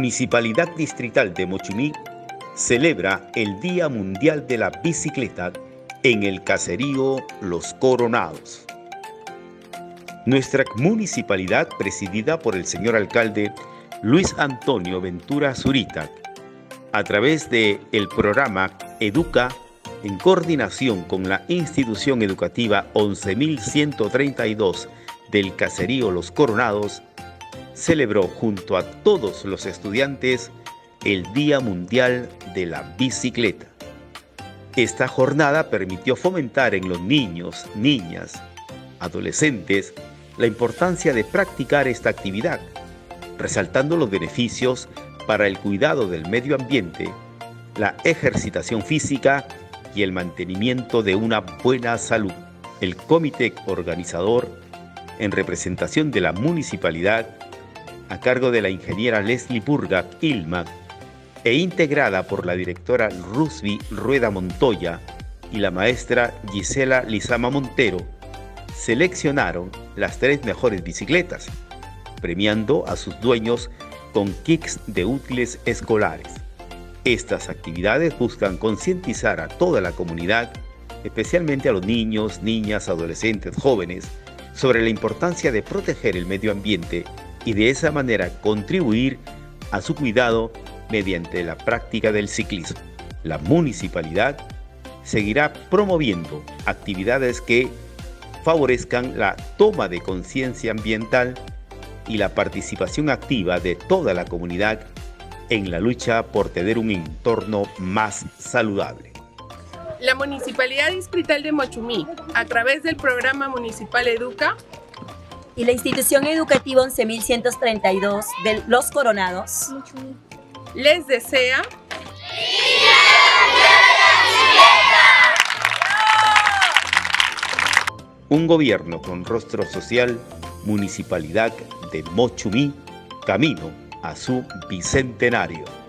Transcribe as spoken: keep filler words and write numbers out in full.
Municipalidad Distrital de Mochumí celebra el Día Mundial de la Bicicleta en el caserío Los Coronados. Nuestra municipalidad, presidida por el señor alcalde Luis Antonio Ventura Zurita, a través del programa Educa, en coordinación con la institución educativa once mil ciento treinta y dos del caserío Los Coronados, celebró junto a todos los estudiantes el Día Mundial de la Bicicleta. Esta jornada permitió fomentar en los niños, niñas, adolescentes la importancia de practicar esta actividad, resaltando los beneficios para el cuidado del medio ambiente, la ejercitación física y el mantenimiento de una buena salud. El comité organizador, en representación de la municipalidad, a cargo de la ingeniera Leslie Burga Ilma e integrada por la directora Rusby Rueda Montoya y la maestra Gisela Lizama Montero, seleccionaron las tres mejores bicicletas, premiando a sus dueños con kits de útiles escolares. Estas actividades buscan concientizar a toda la comunidad, especialmente a los niños, niñas, adolescentes, jóvenes, sobre la importancia de proteger el medio ambiente y de esa manera contribuir a su cuidado mediante la práctica del ciclismo. La municipalidad seguirá promoviendo actividades que favorezcan la toma de conciencia ambiental y la participación activa de toda la comunidad en la lucha por tener un entorno más saludable. La Municipalidad Distrital de Mochumí, a través del programa municipal Educa, y la institución educativa once mil ciento treinta y dos de Los Coronados, les desea un gobierno con rostro social, Municipalidad de Mochumí, camino a su bicentenario.